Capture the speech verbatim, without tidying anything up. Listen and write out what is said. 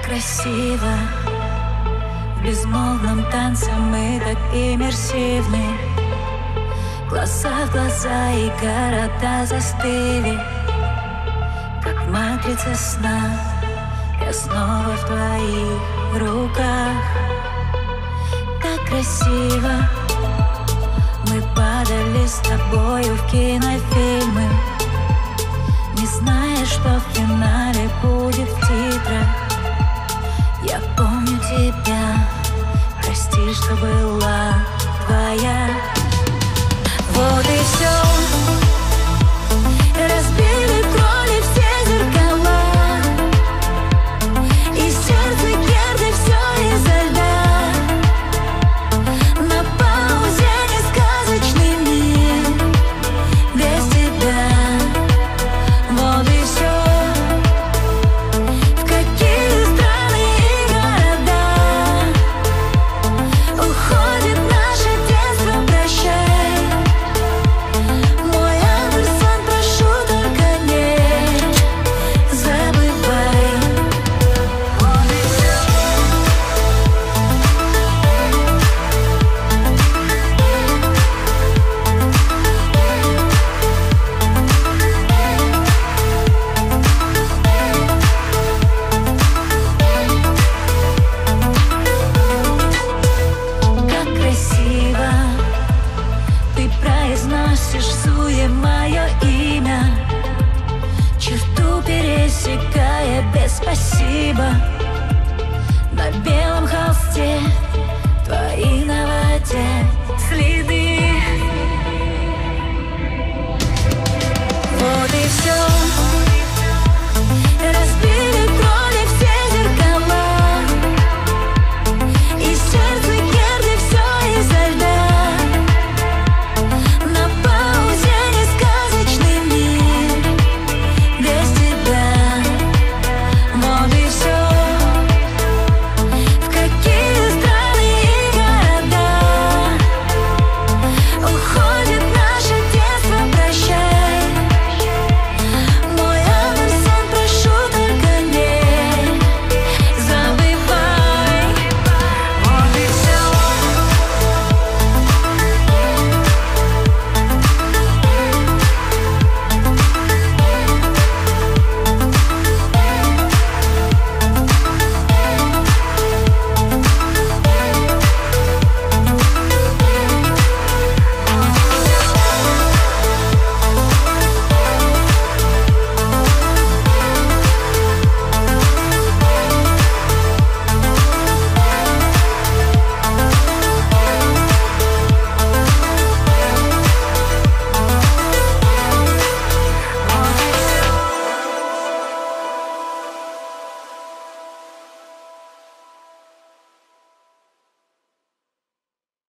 красиво. В безмолвном танце мы так иммерсивны. Глаза в глаза и города застыли, как матрица сна. Я снова в твоих руках. Так красиво. Мы падали с тобою в кинофильмы, не зная, что в финале будет в титрах. Я помню тебя, прости, что была твоя. Вот и все. Разбили в крови все зеркала, и сердце Герды все изо льда. На паузе несказочный мир без тебя. Вот и все. В какие страны и города уходит наше детство, прощай. Мой Андерсон, прошу, только не забывай. Вот и все. Как красиво ты произносишь суе мое имя, черту пересекая без спасибо. На белом холсте